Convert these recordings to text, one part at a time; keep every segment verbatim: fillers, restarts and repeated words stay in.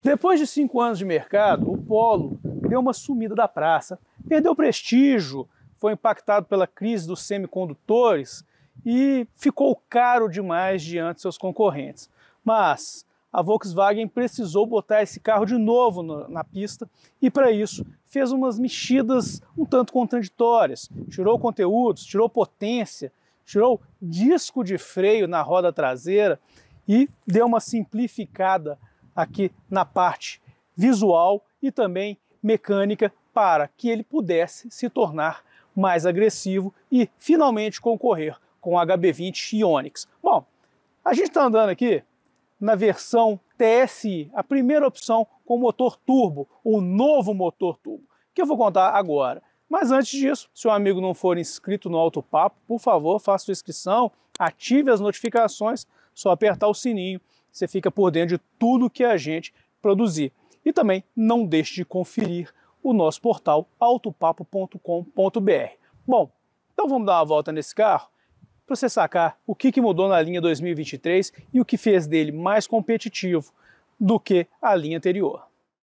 Depois de cinco anos de mercado, o Polo deu uma sumida da praça, perdeu prestígio, foi impactado pela crise dos semicondutores e ficou caro demais diante de seus concorrentes. Mas a Volkswagen precisou botar esse carro de novo na pista e, para isso, fez umas mexidas um tanto contraditórias. Tirou conteúdos, tirou potência, tirou disco de freio na roda traseira e deu uma simplificada aqui na parte visual e também mecânica para que ele pudesse se tornar mais agressivo e finalmente concorrer com o H B vinte e Onix. Bom, a gente está andando aqui na versão T S I, a primeira opção com motor turbo, o novo motor turbo, que eu vou contar agora. Mas antes disso, se o amigo não for inscrito no Auto Papo, por favor, faça sua inscrição, ative as notificações, só apertar o sininho, você fica por dentro de tudo que a gente produzir. E também não deixe de conferir o nosso portal autopapo ponto com ponto br. Bom, então vamos dar uma volta nesse carro para você sacar o que mudou na linha dois mil e vinte e três e o que fez dele mais competitivo do que a linha anterior.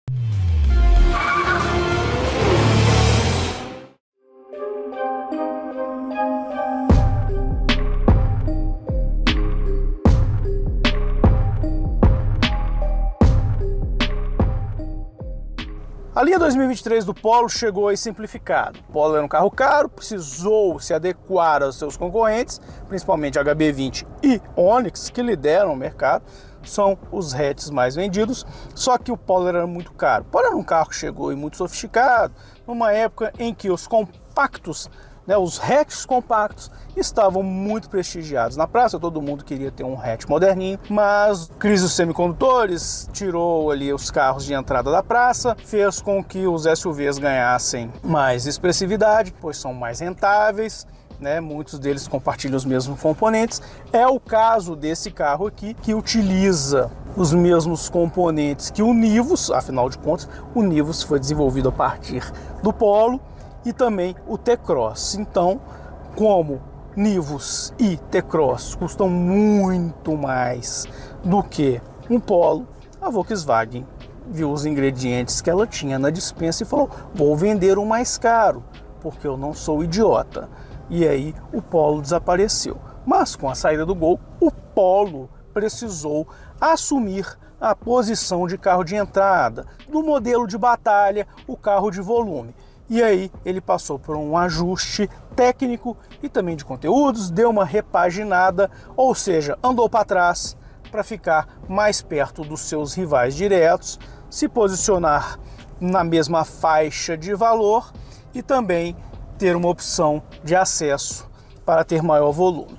A linha dois mil e vinte e três do Polo chegou aí simplificado. O Polo era um carro caro, precisou se adequar aos seus concorrentes, principalmente H B vinte e Onix, que lideram o mercado, são os hatches mais vendidos, só que o Polo era muito caro. O Polo era um carro que chegou e muito sofisticado, numa época em que os compactos, né, os hatches compactos estavam muito prestigiados na praça, todo mundo queria ter um hatch moderninho, mas a crise dos semicondutores tirou ali os carros de entrada da praça, fez com que os S U Vs ganhassem mais expressividade, pois são mais rentáveis, né, muitos deles compartilham os mesmos componentes. É o caso desse carro aqui, que utiliza os mesmos componentes que o Nivus, afinal de contas, o Nivus foi desenvolvido a partir do Polo, e também o T-Cross. Então, como Nivus e T-Cross custam muito mais do que um Polo, a Volkswagen viu os ingredientes que ela tinha na despensa e falou: vou vender o mais caro, porque eu não sou idiota. E aí o Polo desapareceu. Mas com a saída do Gol, o Polo precisou assumir a posição de carro de entrada, do modelo de batalha, o carro de volume. E aí ele passou por um ajuste técnico e também de conteúdos, deu uma repaginada, ou seja, andou para trás para ficar mais perto dos seus rivais diretos, se posicionar na mesma faixa de valor e também ter uma opção de acesso para ter maior volume.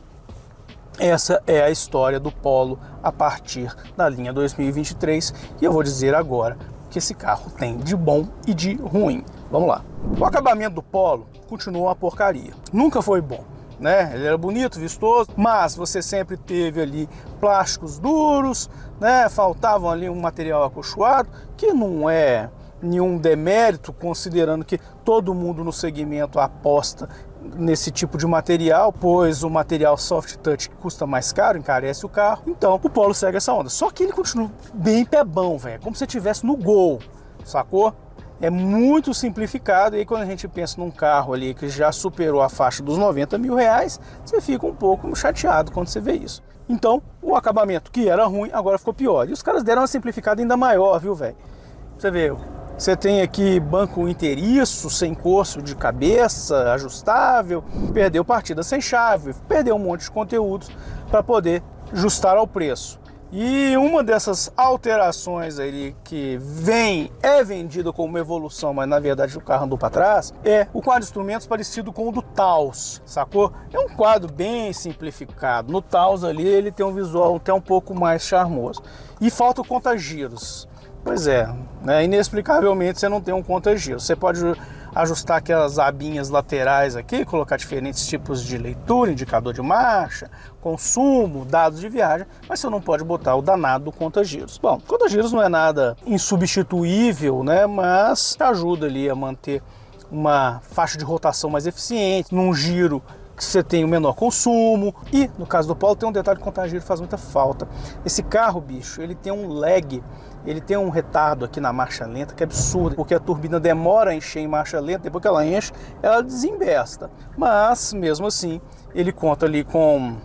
Essa é a história do Polo a partir da linha dois mil e vinte e três e eu vou dizer agora que esse carro tem de bom e de ruim. Vamos lá. O acabamento do Polo continua uma porcaria. Nunca foi bom, né? Ele era bonito, vistoso, mas você sempre teve ali plásticos duros, né? Faltavam ali um material acolchoado, que não é nenhum demérito, considerando que todo mundo no segmento aposta nesse tipo de material, pois o material soft touch custa mais caro, encarece o carro. Então o Polo segue essa onda. Só que ele continua bem pebão, velho, como se estivesse no Gol, sacou? É muito simplificado, e aí quando a gente pensa num carro ali que já superou a faixa dos noventa mil reais, você fica um pouco chateado quando você vê isso. Então, o acabamento que era ruim, agora ficou pior. E os caras deram uma simplificada ainda maior, viu, velho? Você vê, você tem aqui banco inteiriço, sem corso de cabeça, ajustável, perdeu partida sem chave, perdeu um monte de conteúdos para poder ajustar ao preço. E uma dessas alterações aí que vem, é vendida como uma evolução, mas na verdade o carro andou para trás, é o quadro de instrumentos parecido com o do Taos, sacou? É um quadro bem simplificado. No Taos ali ele tem um visual até um pouco mais charmoso. E falta o conta-giros. Pois é, né? Inexplicavelmente você não tem um conta-giros. Você pode ajustar aquelas abinhas laterais aqui, colocar diferentes tipos de leitura, indicador de marcha, consumo, dados de viagem, mas você não pode botar o danado do conta-giros. Bom, conta-giros não é nada insubstituível, né? Mas ajuda ali a manter uma faixa de rotação mais eficiente, num giro que você tem o menor consumo. E no caso do Polo tem um detalhe que o contageiro faz muita falta. Esse carro, bicho, ele tem um lag, ele tem um retardo aqui na marcha lenta que é absurdo, porque a turbina demora a encher em marcha lenta, depois que ela enche, ela desembesta. Mas mesmo assim, ele conta ali com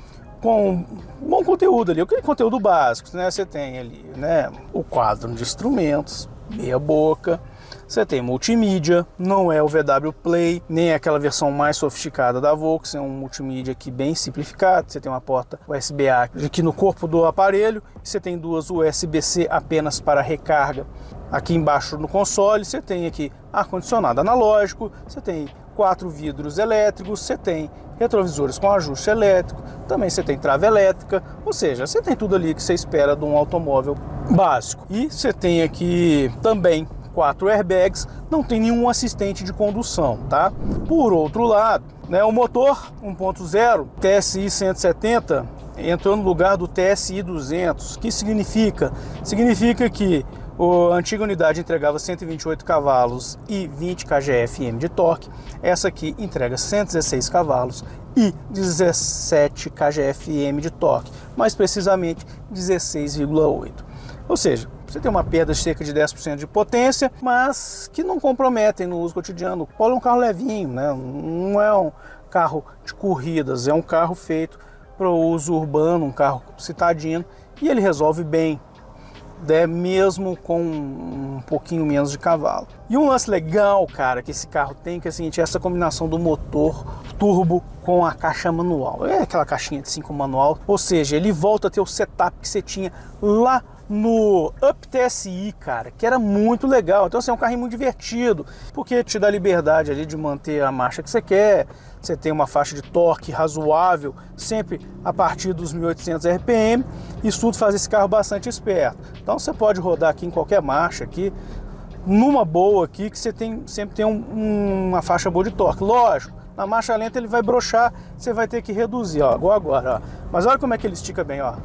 com bom conteúdo ali, aquele conteúdo básico, né? Você tem ali, né, o quadro de instrumentos, meia boca, você tem multimídia, não é o V W Play, nem é aquela versão mais sofisticada da Volks, é um multimídia aqui bem simplificado. Você tem uma porta U S B A aqui no corpo do aparelho, você tem duas U S B C apenas para recarga. Aqui embaixo no console você tem aqui ar-condicionado analógico, você tem quatro vidros elétricos, você tem retrovisores com ajuste elétrico, também você tem trava elétrica, ou seja, você tem tudo ali que você espera de um automóvel básico. E você tem aqui também quatro airbags, não tem nenhum assistente de condução, tá? Por outro lado, né, o motor um ponto zero T S I cento e setenta entrou no lugar do T S I duzentos. O que significa? Significa que a antiga unidade entregava cento e vinte e oito cavalos e vinte kgfm de torque. Essa aqui entrega cento e dezesseis cavalos e dezessete kgfm de torque, mais precisamente dezesseis vírgula oito. Ou seja, você tem uma perda de cerca de dez por cento de potência, mas que não comprometem no uso cotidiano. O Polo é um carro levinho, né? Não é um carro de corridas, é um carro feito para o uso urbano, um carro citadino, e ele resolve bem, né, mesmo com um pouquinho menos de cavalo. E um lance legal, cara, que esse carro tem, que é o seguinte, é essa combinação do motor turbo com a caixa manual. É aquela caixinha de cinco manual, ou seja, ele volta a ter o setup que você tinha lá no Up T S I, cara, que era muito legal. Então assim, é um carrinho muito divertido, porque te dá liberdade ali de manter a marcha que você quer. Você tem uma faixa de torque razoável, sempre a partir dos mil e oitocentos R P M. Isso tudo faz esse carro bastante esperto. Então você pode rodar aqui em qualquer marcha aqui, numa boa aqui, que você tem, sempre tem um, uma faixa boa de torque. Lógico, na marcha lenta ele vai broxar, você vai ter que reduzir, ó, igual agora, ó. Mas olha como é que ele estica bem, ó.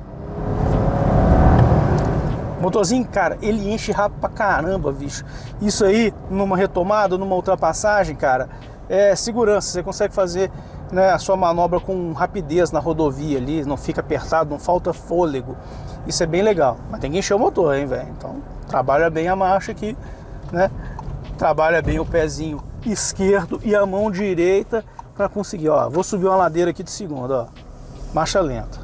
Motorzinho, cara, ele enche rápido pra caramba, bicho. Isso aí, numa retomada, numa ultrapassagem, cara, é segurança. Você consegue fazer, né, a sua manobra com rapidez na rodovia ali, não fica apertado, não falta fôlego. Isso é bem legal. Mas tem que encher o motor, hein, velho? Então, trabalha bem a marcha aqui, né? Trabalha bem o pezinho esquerdo e a mão direita para conseguir, ó. Vou subir uma ladeira aqui de segunda, ó. Marcha lenta.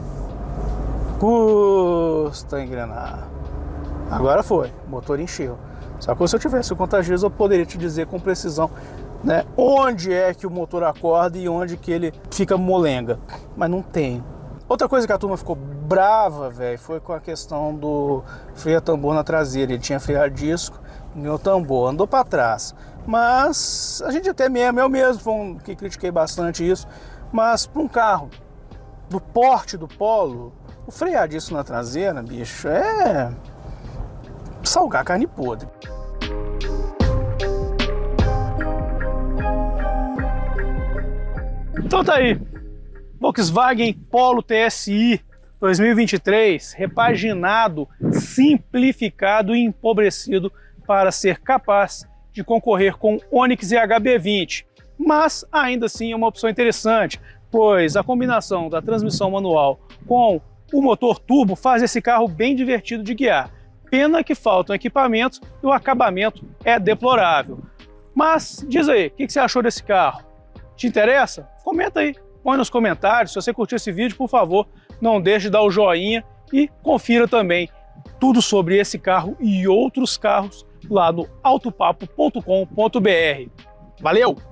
Custa engrenar. Agora foi, o motor encheu. Só que se eu tivesse o contageiro, eu poderia te dizer com precisão, né, onde é que o motor acorda e onde que ele fica molenga. Mas não tem. Outra coisa que a turma ficou brava, velho, foi com a questão do freio a tambor na traseira. Ele tinha freio a disco, ganhou tambor, andou para trás. Mas a gente até mesmo, eu mesmo foi um que critiquei bastante isso. Mas para um carro do porte do Polo, o frear disso na traseira, bicho, é salgar carne podre. Então tá aí, Volkswagen Polo T S I dois mil e vinte e três, repaginado, simplificado e empobrecido para ser capaz de concorrer com Onix e H B vinte. Mas ainda assim é uma opção interessante, pois a combinação da transmissão manual com o motor turbo faz esse carro bem divertido de guiar. Pena que faltam equipamentos e o acabamento é deplorável. Mas diz aí, o que você achou desse carro? Te interessa? Comenta aí, põe nos comentários. Se você curtiu esse vídeo, por favor, não deixe de dar o joinha e confira também tudo sobre esse carro e outros carros lá no autopapo ponto com ponto br. Valeu!